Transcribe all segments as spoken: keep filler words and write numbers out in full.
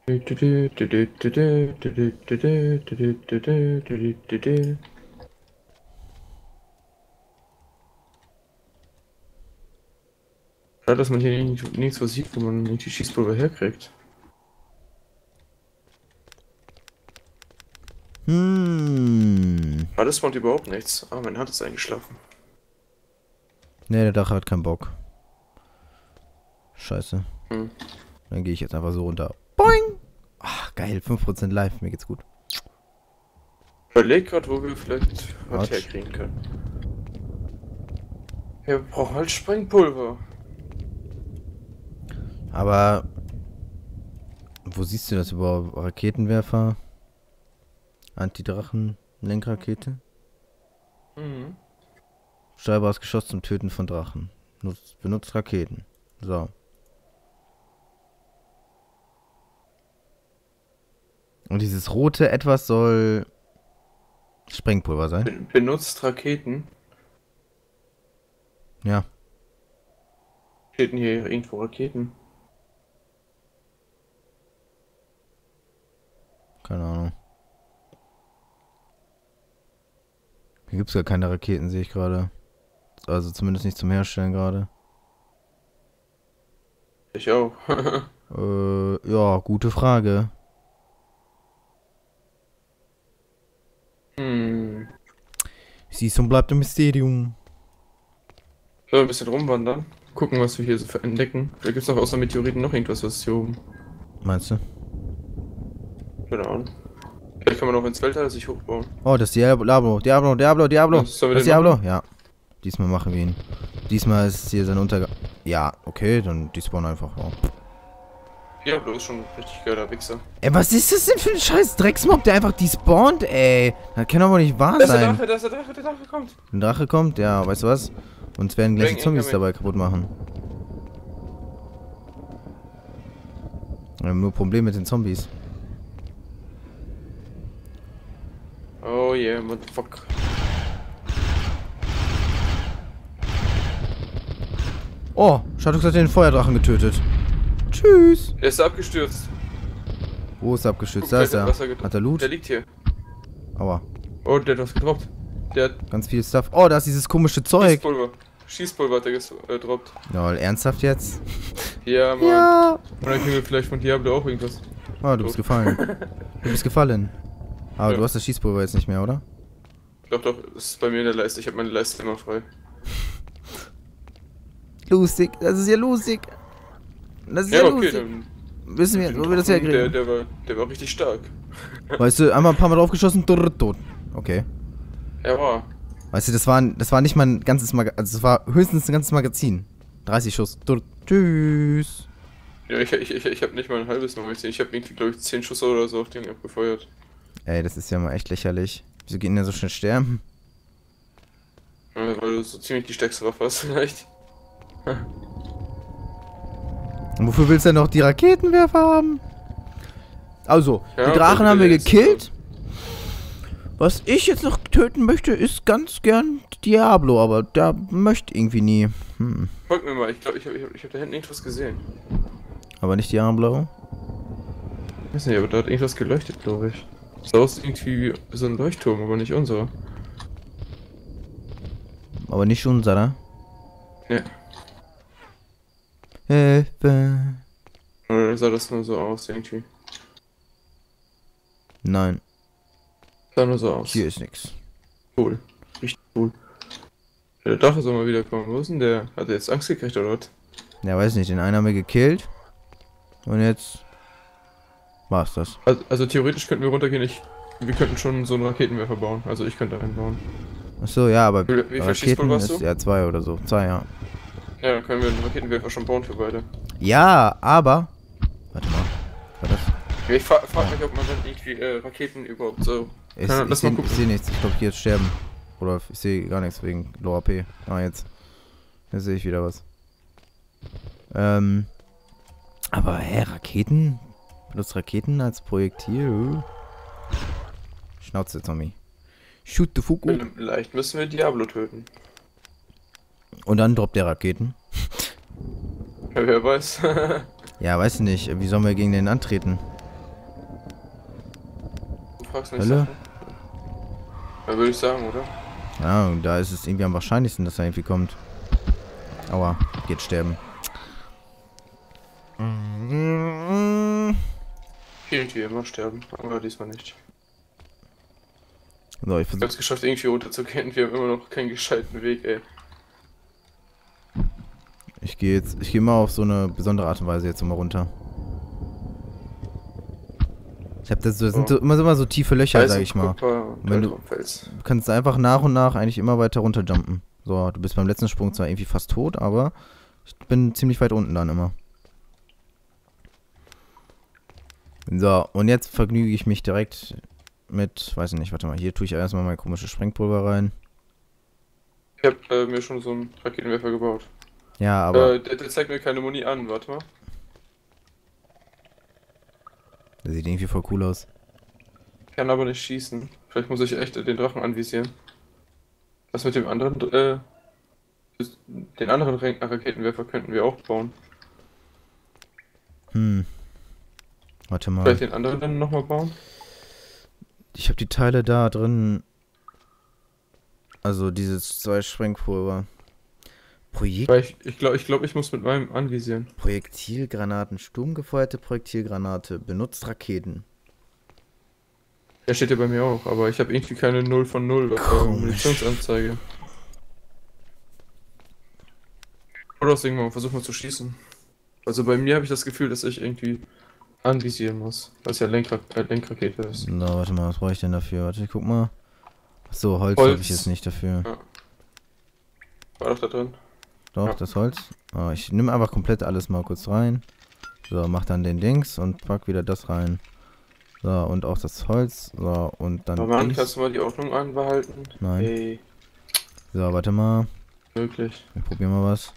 Ja, dass man hier nicht, nichts was sieht, wo man nicht die Schießpulver herkriegt. Hm. Ah, das spawnt überhaupt nichts. Ah, meine Hand ist eingeschlafen. Ne, der Drache hat keinen Bock. Scheiße. Hm. Dann gehe ich jetzt einfach so runter. Boing! Ach, geil, fünf Prozent live, mir geht's gut. Ich überleg grad, wo wir vielleicht was Quatsch. herkriegen können. Ja, wir brauchen halt Sprengpulver. Aber wo siehst du das überhaupt? Raketenwerfer? Antidrachen? Lenkrakete? Mhm. Steuerbares Geschoss zum Töten von Drachen. Nutzt, benutzt Raketen. So. Und dieses rote Etwas soll Sprengpulver sein? Be benutzt Raketen. Ja. Steht hier irgendwo Raketen? Keine Ahnung. Hier gibt es gar keine Raketen, sehe ich gerade. Also zumindest nicht zum Herstellen gerade. Ich auch. Äh, ja, gute Frage. Hm. Siehst und bleibt ein Mysterium. So, ein bisschen rumwandern. Gucken, was wir hier so entdecken. Da gibt es noch außer Meteoriten noch irgendwas, was hier oben. Meinst du? Keine Ahnung. Vielleicht kann man auch ins Weltall sich hochbauen. Oh, das ist Diablo, Diablo, Diablo, Diablo. Was sollen wir Das ist denn Diablo? Ja. Diesmal machen wir ihn. Diesmal ist hier sein Untergang. Ja, okay, dann die spawnen einfach. Oh. Diablo ist schon ein richtig geiler Wichser. Ey, was ist das denn für ein scheiß Drecksmob, der einfach despawnt, ey? Das kann doch wohl nicht wahr Da ist der sein. Drache, da ist der Drache, der Drache kommt. Ein Drache kommt? Ja, weißt du was? Uns werden gleich die Bang, Zombies incoming. dabei kaputt machen. Wir haben nur Probleme mit den Zombies. Oh yeah, motherfucker. Oh, Shadox hat den Feuerdrachen getötet. Tschüss. Der ist abgestürzt. Wo ist er abgeschützt? Guck, Da ist der er. hat Wasser get- Hat er Loot? Der liegt hier. Aua. Oh, der hat was gedroppt. Der hat Ganz viel Stuff. Oh, da ist dieses komische Zeug. Schießpulver. Schießpulver hat er gedroppt. Lol, ernsthaft jetzt? Ja, Mann. Ja. Und dann kriegen wir vielleicht von Diablo auch irgendwas. Oh, du bist gefallen. Du bist gefallen. Aber Ja. du hast das Schießpulver jetzt nicht mehr, oder? Doch, doch, das ist bei mir in der Leiste. Ich habe meine Leiste immer frei. Lustig. Das ist ja lustig. Das ist Ja, ja, okay, lustig. dann. Wissen wir, den wo wir das Drachen, der, herkriegen. der, war, der war richtig stark. Weißt du, einmal ein paar Mal draufgeschossen, drrr, tot. Okay. Er war. Weißt du, das war, das war nicht mal ein ganzes Magazin. Also, das war höchstens ein ganzes Magazin. dreißig Schuss. Drrr. Tschüss. Ja, ich, ich, ich, ich habe nicht mal ein halbes Magazin. Ich habe irgendwie, glaube ich, zehn Schuss oder so auf den abgefeuert. Ey, das ist ja mal echt lächerlich. Wieso geht denn der so schnell sterben? Ja, weil du so ziemlich die stärkste Waffe hast, vielleicht. Und wofür willst du denn noch die Raketenwerfer haben? Also, Ja, die Drachen weil haben wir wir jetzt- gekillt. Was ich jetzt noch töten möchte, ist ganz gern Diablo, aber der möchte irgendwie nie. Hm. Folgt mir mal, ich glaube, ich habe ich hab, ich hab da hinten irgendwas gesehen. Aber nicht Diablo. Ich weiß nicht, aber da hat irgendwas geleuchtet, glaube ich. Sah aus irgendwie wie so ein Leuchtturm, aber nicht unser. Aber nicht unserer. Ja. Hilfe. Oder sah das nur so aus, irgendwie? Nein, Sah nur so aus. hier ist nix. Cool. Richtig cool. Der Drache soll mal wiederkommen. Wo ist denn der? Hat er jetzt Angst gekriegt, oder was? Ja, weiß nicht, den einen haben wir gekillt. Und jetzt war's das. Also, also theoretisch könnten wir runtergehen. Ich, wir könnten schon so einen Raketenwerfer bauen. Also ich könnte einen bauen. Achso, ja, aber Wie- wie viel Raketen Schießpulver hast ist du? ja zwei oder so. Zwei, ja. Ja, dann können wir einen Raketenwerfer schon bauen für beide. Ja, aber. Warte mal. War das? Ja, ich fra frag mich, ob man dann irgendwie äh, Raketen überhaupt so... Ich, Ja, ich lass mal sehe gucken. seh nichts. Ich glaube, ich gehe jetzt sterben. Oder ich sehe gar nichts wegen Low A P. Ah, jetzt. Jetzt sehe ich wieder was. Ähm. Aber, hä, Raketen? Benutzt Raketen als Projektil? Schnauze, Tommy. Shoot the fuck. Vielleicht müssen wir Diablo töten. Und dann droppt der Raketen. Ja, wer weiß. Ja, weiß nicht. Wie sollen wir gegen den antreten? fragst nicht Hölle? Sachen. Ja, würde ich sagen, oder? Ja, und da ist es irgendwie am wahrscheinlichsten, dass er irgendwie kommt. Aua, geht sterben. Irgendwie immer sterben, aber diesmal nicht. So, ich Ich versuche. hab's geschafft, irgendwie runterzugehen. Wir haben immer noch keinen gescheiten Weg, ey. Ich gehe jetzt. Ich gehe mal auf so eine besondere Art und Weise jetzt immer runter. Ich hab das, das sind so, immer, so- immer so tiefe Löcher, sag ich mal. Wenn du- Fels. Du kannst einfach nach und nach eigentlich immer weiter runterjumpen. So, du bist beim letzten Sprung zwar irgendwie fast tot, aber ich bin ziemlich weit unten dann immer. So, und jetzt vergnüge ich mich direkt mit, weiß ich nicht, warte mal, hier tue ich erstmal mein komisches Sprengpulver rein. Ich hab äh, mir schon so einen Raketenwerfer gebaut. Ja, aber Äh, der, der zeigt mir keine Muni an, warte mal. der sieht irgendwie voll cool aus. Kann aber nicht schießen. Vielleicht muss ich echt den Drachen anvisieren. Was mit dem anderen, äh, den anderen Ra- Raketenwerfer könnten wir auch bauen. Hm. Warte mal. Vielleicht den anderen dann nochmal bauen? Ich habe die Teile da drin. Also dieses zwei Sprengpulver. Projekt Weil ich ich glaube, ich, glaub, ich muss mit meinem anvisieren. Projektilgranaten, sturmgefeuerte Projektilgranate, benutzt Raketen. Der steht ja bei mir auch, aber ich habe irgendwie keine null von null äh, Komisch. Munitionsanzeige. Oder deswegen mal versuchen wir zu schießen. Also bei mir habe ich das Gefühl, dass ich irgendwie anvisieren muss, weil es ja Lenkra äh, Lenkrakete ist. So, warte mal, was brauche ich denn dafür? Warte, ich guck mal. So, Holz, Holz. habe ich jetzt nicht dafür. Ja. War doch da drin. Doch, Ja. das Holz. Oh, ich nehme einfach komplett alles mal kurz rein. So, mach dann den Dings und pack wieder das rein. So, und auch das Holz. So, und dann. Aber Mann, dies. kannst du mal die Ordnung anbehalten? Nein. Ey, So, warte mal. möglich. Ich probier mal was.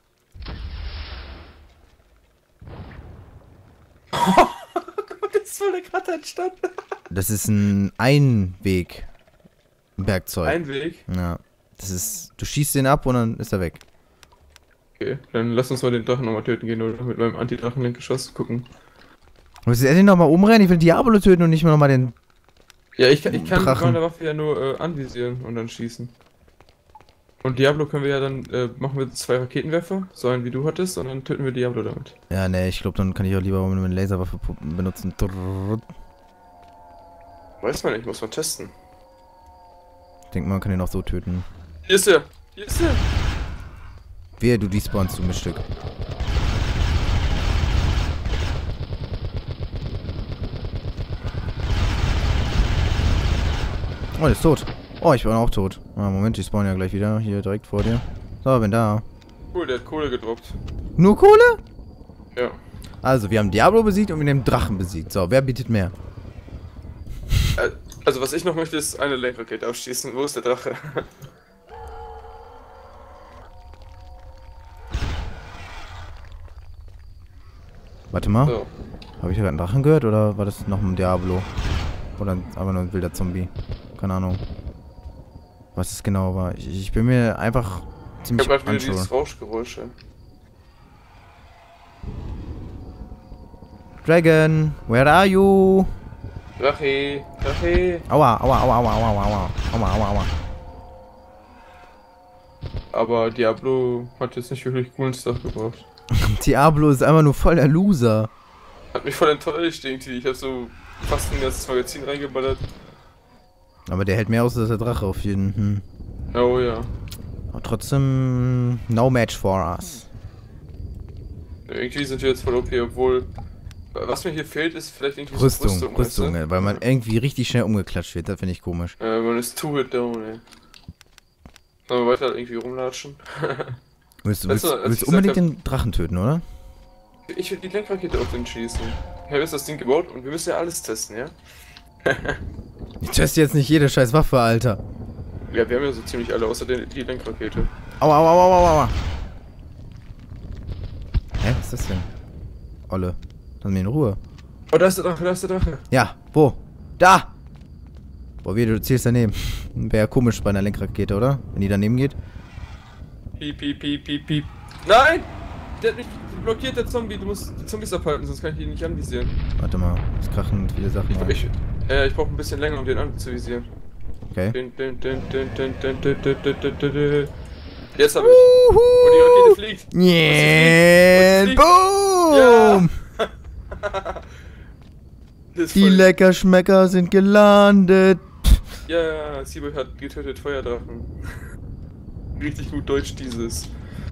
Das ist voll der Krater entstanden. Das ist ein Einweg-Werkzeug. Ein Weg. Ja. Das ist. Du schießt den ab und dann ist er weg. Okay, dann lass uns mal den Drachen nochmal töten gehen oder mit meinem Anti-Drachenlenkgeschoss gucken. Willst du den nochmal umrennen? Ich will Diablo töten und nicht mehr nochmal den. Ja, ich kann, ich kann mit Drachen. meiner Waffe ja nur äh, anvisieren und dann schießen. Und Diablo können wir ja dann, äh, machen wir zwei Raketenwerfer, so einen wie du hattest, und dann töten wir Diablo damit. Ja, ne, ich glaube, dann kann ich auch lieber eine Laserwaffe pu- benutzen. Weiß man nicht, muss man testen. Ich denke, man kann ihn auch so töten. Hier ist er! Hier ist er! Wehe, du despawnst, du Miststück. Oh, der ist tot. Oh, ich bin auch tot. Ah, Moment, die spawnen ja gleich wieder. Hier direkt vor dir. So, bin da. Cool, der hat Kohle gedroppt. Nur Kohle? Ja. Also, wir haben Diablo besiegt und wir haben Drachen besiegt. So, wer bietet mehr? Äh, also was ich noch möchte, ist eine Lenkrakete aufschießen. Wo ist der Drache? Warte mal. So. Habe ich gerade einen Drachen gehört oder war das noch ein Diablo? Oder aber nur ein wilder Zombie? Keine Ahnung. Was es genau war. Ich, ich bin mir einfach Ich ziemlich hab grad wieder unsure. dieses Rauschgeräusch. ey. Dragon, where are you? Drache! Drache! Aua, aua, aua, aua, aua, aua, aua, aua, aua. Aber Diablo hat jetzt nicht wirklich coolen Stuff gebraucht. Diablo ist einfach nur voll der Loser. Hat mich voll enttäuscht irgendwie. Ich hab so fast ein ganzes Magazin reingeballert. Aber der hält mehr aus als der Drache auf jeden. Hm. Oh ja. Aber trotzdem, no match for us. Irgendwie sind wir jetzt voll O P, obwohl. Was mir hier fehlt, ist vielleicht irgendwie so Rüstung, Rüstung, Rüstung, weißt du? ey, weil man irgendwie richtig schnell umgeklatscht wird. Das finde ich komisch. Äh, man ist too it down, ey. Sollen wir weiter irgendwie rumlatschen? Willst du Weißt willst, du, als willst ich unbedingt gesagt den Drachen töten, oder? Ich will die Lenkrakete auf den schießen. Ich habe jetzt das Ding gebaut und wir müssen ja alles testen, ja? Ich teste jetzt nicht jede scheiß Waffe, Alter. Ja, wir haben ja so ziemlich alle, außer die, die Lenkrakete. Aua, aua, aua, aua, aua. Hä, was ist das denn? Olle. Lass mich in Ruhe. Oh, da ist der Drache, da ist der Drache. Ja, wo? Da! Boah, wie, du zielst daneben. Wäre ja komisch bei einer Lenkrakete, oder? Wenn die daneben geht. Piep, piep, piep, piep, piep. Nein! Der hat mich blockiert, der Zombie. Du musst die Zombies abhalten, sonst kann ich die nicht anvisieren. Warte mal, es krachen viele Sachen. Ich, rein. ich, Äh, ich brauche ein bisschen länger, um den anzuvisieren. Okay. Din, din, din, din, din, din, din, din, din, din, din, din. Jetzt habe ich. Und die Rakete fliegt. Yeah, Und sie fliegt. Und boom! Ja. Das ist Die voll- Leckerschmecker sind gelandet. Ja, Seaboy hat getötet Feuerdrachen. Richtig gut deutsch dieses.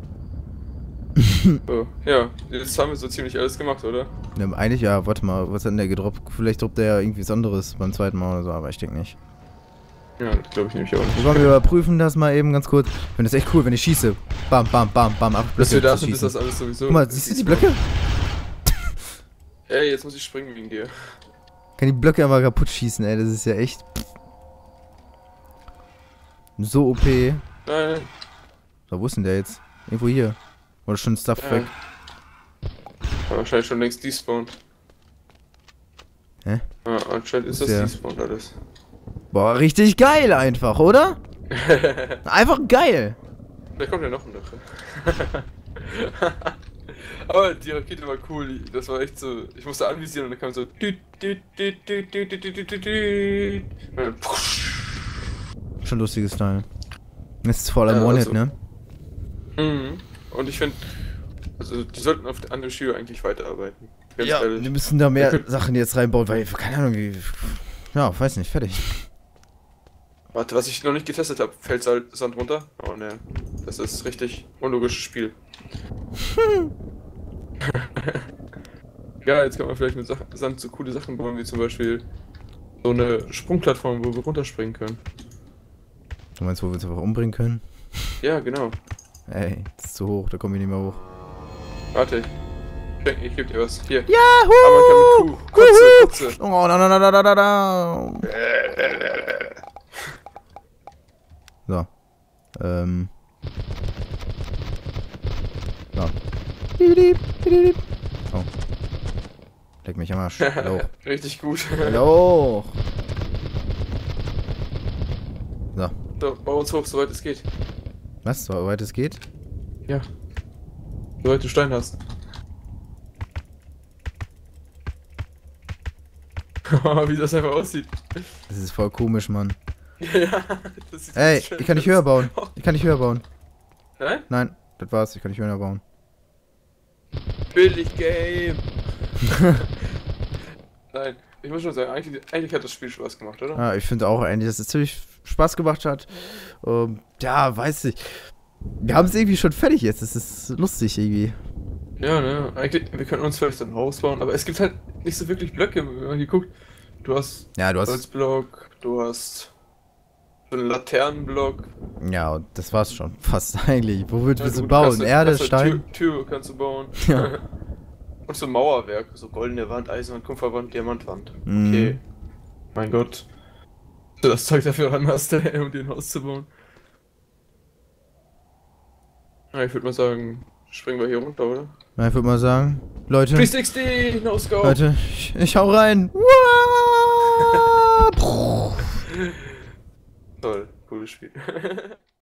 So, ja, jetzt haben wir so ziemlich alles gemacht, oder? Ja, eigentlich ja, warte mal, was hat denn der gedroppt? Vielleicht droppt der ja irgendwie was anderes beim zweiten Mal oder so, aber ich denke nicht. Ja, das glaube ich nämlich auch Wir nicht. wollen wir überprüfen das mal eben ganz kurz. Ich finde das echt cool, wenn ich schieße. Bam, bam, bam, bam, ab Dass wir da zu sind, ist schießen. das alles sowieso. Guck mal, siehst du die Blöcke? Ey, jetzt muss ich springen wegen dir. Kann die Blöcke einfach kaputt schießen, ey, das ist ja echt so O P. Nein, So, wo ist denn der jetzt? Irgendwo hier. Oder schon Stuff ja. weg? War wahrscheinlich schon längst despawned. Hä? Ja, anscheinend ist das Ja. despawned alles. Boah, richtig geil einfach, oder? Einfach geil. Vielleicht kommt ja noch ein Drache. Aber die Rakete war cool, das war echt so. Ich musste anvisieren und dann kam so. düt, düt, düt, düt, düt, düt, düt, düt, düt. Und dann Schon lustiges Teil. Das ist vor allem Ja, One-Hit, also- ne? Mhm. Und ich finde, also die sollten auf an der Schule eigentlich weiterarbeiten. Ganz Ja, ehrlich. wir müssen da mehr Wir können- Sachen jetzt reinbauen, weil, keine Ahnung, wie. Ja, weiß nicht, fertig. Warte, was ich noch nicht getestet habe, fällt Sal- Sand runter? Oh ne, das ist richtig unlogisches Spiel. Ja, jetzt kann man vielleicht mit Sach Sand so coole Sachen bauen, wie zum Beispiel so eine Sprungplattform, wo wir runterspringen können. Du meinst, wo wir uns einfach umbringen können? Ja, genau. Ey, das ist zu hoch, da kommen wir nicht mehr hoch. Warte, ich, schenk- ich geb dir was. Hier. Yahoo! Aber man kann mit Kuh. Kotze, Kotze. Oh, da, da, da, da, da, da. So. Ähm. So. Piep, piep. Oh. Leck mich am Arsch. Hallo. Richtig gut. Hallo. So. So, bau uns hoch, soweit es geht. Was? So weit es geht? Ja. Soweit du Stein hast. Wie das einfach aussieht. Das ist voll komisch, Mann. Ja, das sieht Ey, ganz schön ich kann nicht aus. höher bauen. Ich kann nicht höher bauen. Nein? Nein, das war's. Ich kann nicht höher bauen. Billig Game. Nein, ich muss schon sagen, eigentlich, eigentlich hat das Spiel Spaß gemacht, oder? Ja, ich finde auch eigentlich, dass es ziemlich Spaß gemacht hat. Ähm, ja, weiß ich. Wir haben es irgendwie schon fertig jetzt. Es ist lustig irgendwie. Ja, ne? Eigentlich, wir können uns vielleicht so ein Haus bauen, aber es gibt halt nicht so wirklich Blöcke, wenn man hier guckt. Du hast Ja, du hast. Holzblock, du hast so einen Laternenblock. Ja, und das war's schon. Fast eigentlich. Wo willst Ja, du du bauen? kannst halt- Erde, kannst halt Stein? Tür, Tür kannst du bauen. Ja. Und so Mauerwerk, so goldene Wand, Eisenwand, Kupferwand, Diamantwand. Mhm. Okay. Mein Gott. Du das Zeug dafür ran hast, um dir ein Haus zu bauen. Ja, ich würde mal sagen, springen wir hier runter, oder? Na, ich würde mal sagen, Leute. drei sechzig, no scope. Leute, ich, ich hau rein. Toll, cooles Spiel.